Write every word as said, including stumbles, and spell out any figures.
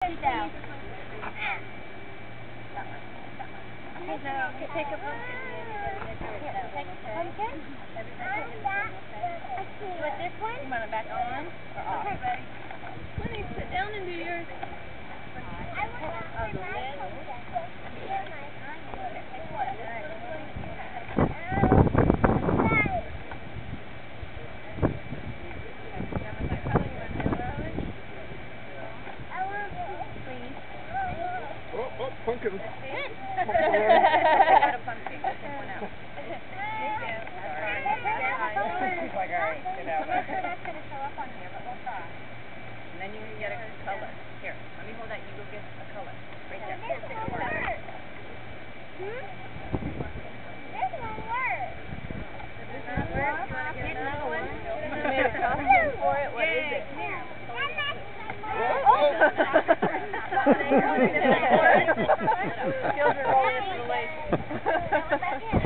sit down. Hey, now, you take a pumpkin, Manny, then you do it that way, okay? Pumpkin? Everybody take a pumpkin, okay? You want this one? You want it back on or off? Okay, ready? Winnie, sit down and do yours. I want to play my pumpkin. Oh, oh, pumpkin. I got a pumpkin. Take one out. He's like, all right, get out. I'm not sure that's going to show up on here, but we'll try. And then you can get a color. Here, let me hold that. You go get a color. Right there. This one works. Hmm? This one works. Does this not work? You want to get another one? You made a costume for it. What is it? Here. Oh! Children roll into the lake.